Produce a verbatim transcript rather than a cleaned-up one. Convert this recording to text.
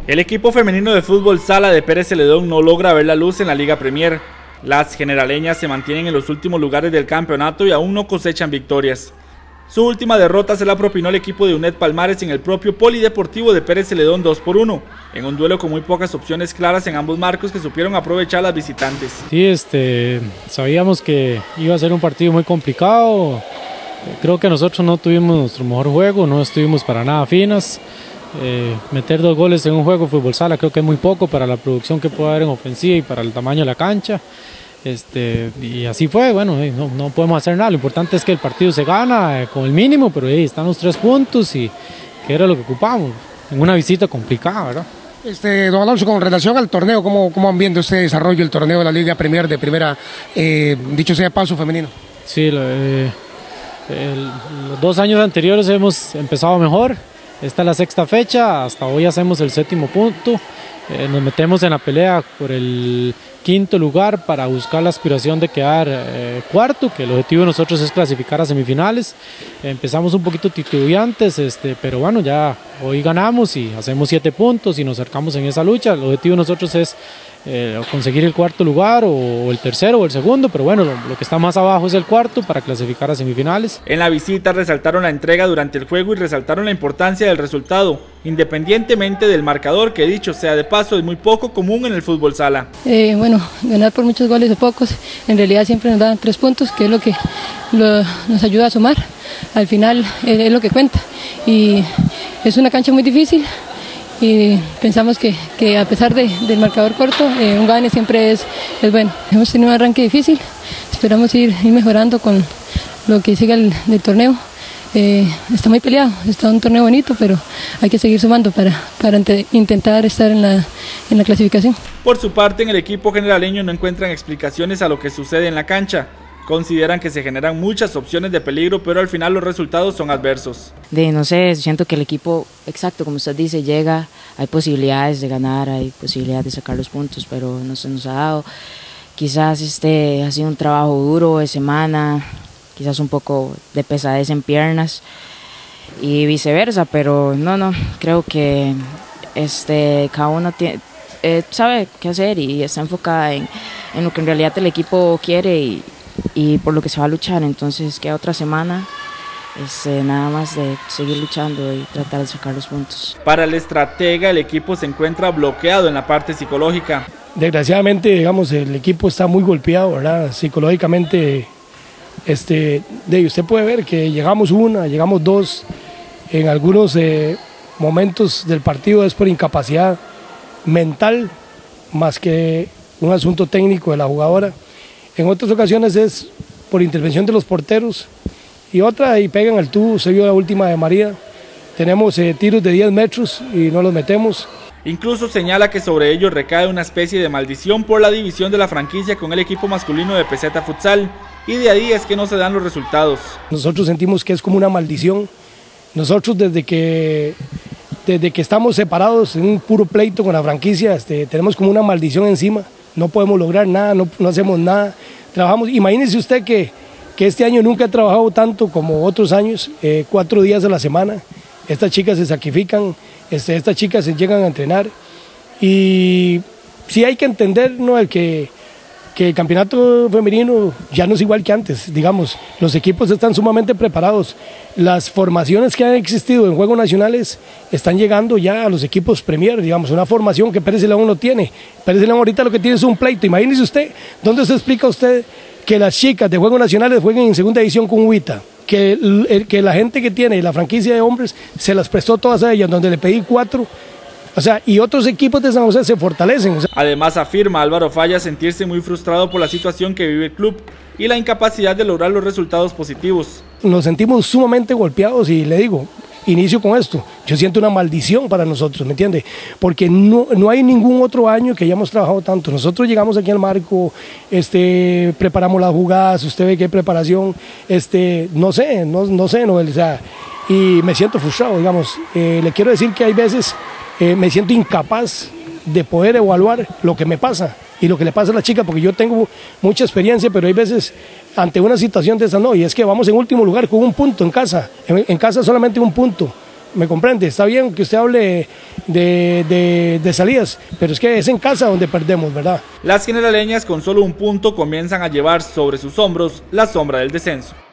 El equipo femenino de fútbol sala de Pérez Celedón no logra ver la luz en la Liga Premier. Las generaleñas se mantienen en los últimos lugares del campeonato y aún no cosechan victorias. Su última derrota se la propinó el equipo de UNED Palmares en el propio Polideportivo de Pérez Celedón dos por uno, en un duelo con muy pocas opciones claras en ambos marcos que supieron aprovechar las visitantes. Sí, este, sabíamos que iba a ser un partido muy complicado. Creo que nosotros no tuvimos nuestro mejor juego, no estuvimos para nada finas. Eh, meter dos goles en un juego de fútbol sala creo que es muy poco para la producción que puede haber en ofensiva y para el tamaño de la cancha. Este, y así fue, bueno, eh, no, no podemos hacer nada, lo importante es que el partido se gana eh, con el mínimo, pero ahí eh, están los tres puntos y que era lo que ocupamos en una visita complicada, ¿verdad? Este, don Alonso, con relación al torneo, ¿cómo, cómo han viendo este desarrollo del torneo de la Liga Premier de primera, eh, dicho sea de paso, femenino? Sí, eh, el, los dos años anteriores hemos empezado mejor. Esta es la sexta fecha, hasta hoy hacemos el séptimo punto, eh, nos metemos en la pelea por el quinto lugar para buscar la aspiración de quedar eh, cuarto, que el objetivo de nosotros es clasificar a semifinales. Eh, empezamos un poquito titubeantes, este, pero bueno, ya hoy ganamos y hacemos siete puntos y nos acercamos en esa lucha. El objetivo de nosotros es eh, conseguir el cuarto lugar o el tercero o el segundo, pero bueno, lo, lo que está más abajo es el cuarto para clasificar a semifinales. En la visita resaltaron la entrega durante el juego y resaltaron la importancia del resultado, independientemente del marcador, que dicho sea de paso es muy poco común en el fútbol sala. Eh, bueno, ganar por muchos goles o pocos, en realidad siempre nos dan tres puntos, que es lo que lo, nos ayuda a sumar. Al final eh, es lo que cuenta y es una cancha muy difícil y pensamos que, que a pesar de, del marcador corto, eh, un gane siempre es, es bueno. Hemos tenido un arranque difícil, esperamos ir, ir mejorando con lo que siga el, del torneo. Eh, está muy peleado, está un torneo bonito, pero hay que seguir sumando para, para intentar estar en la, en la clasificación. Por su parte, en el equipo generaleño no encuentran explicaciones a lo que sucede en la cancha. Consideran que se generan muchas opciones de peligro, pero al final los resultados son adversos. De no sé, siento que el equipo, exacto, como usted dice, llega, hay posibilidades de ganar, hay posibilidades de sacar los puntos, pero no se nos ha dado. Quizás este ha sido un trabajo duro de semana, quizás un poco de pesadez en piernas y viceversa, pero no, no, creo que este, cada uno tiene, eh, sabe qué hacer y está enfocada en, en lo que en realidad el equipo quiere y, y por lo que se va a luchar. Entonces queda otra semana, este, nada más de seguir luchando y tratar de sacar los puntos. Para el estratega, el equipo se encuentra bloqueado en la parte psicológica. Desgraciadamente, digamos, el equipo está muy golpeado, ¿verdad? Psicológicamente. Este, de, usted puede ver que llegamos una, llegamos dos, en algunos eh, momentos del partido es por incapacidad mental más que un asunto técnico de la jugadora. En otras ocasiones es por intervención de los porteros y otra y pegan al tubo. Se vio la última de María, tenemos eh, tiros de diez metros y no los metemos. Incluso señala que sobre ellos recae una especie de maldición por la división de la franquicia con el equipo masculino de Peseta Futsal, y de ahí es que no se dan los resultados. Nosotros sentimos que es como una maldición. Nosotros desde que, desde que estamos separados en un puro pleito con la franquicia, este, tenemos como una maldición encima. No podemos lograr nada, no, no hacemos nada. Trabajamos, imagínese usted que, que este año nunca he trabajado tanto como otros años, eh, cuatro días a la semana. Estas chicas se sacrifican, este, estas chicas se llegan a entrenar y sí hay que entender, ¿no?, el que, que el campeonato femenino ya no es igual que antes, digamos, los equipos están sumamente preparados, las formaciones que han existido en Juegos Nacionales están llegando ya a los equipos Premier, digamos, una formación que Pérez Celedón no tiene. Pérez Celedón ahorita lo que tiene es un pleito. Imagínese usted, ¿dónde se explica usted que las chicas de Juegos Nacionales jueguen en segunda división con Huita? Que, el, que la gente que tiene la franquicia de hombres se las prestó todas a ellas, donde le pedí cuatro, o sea, y otros equipos de San José se fortalecen. O sea. Además afirma Álvaro Falla sentirse muy frustrado por la situación que vive el club y la incapacidad de lograr los resultados positivos. Nos sentimos sumamente golpeados y le digo, inicio con esto, yo siento una maldición para nosotros, ¿me entiende? Porque no, no hay ningún otro año que hayamos trabajado tanto. Nosotros llegamos aquí al marco, este, preparamos las jugadas, usted ve que hay preparación, este, no sé, no, no sé, no, o sea, y me siento frustrado, digamos. Eh, le quiero decir que hay veces eh, me siento incapaz de poder evaluar lo que me pasa y lo que le pasa a la chica, porque yo tengo mucha experiencia, pero hay veces ante una situación de esa no, y es que vamos en último lugar con un punto en casa, en, en casa solamente un punto, ¿me comprende? Está bien que usted hable de, de, de salidas, pero es que es en casa donde perdemos, ¿verdad? Las generaleñas con solo un punto comienzan a llevar sobre sus hombros la sombra del descenso.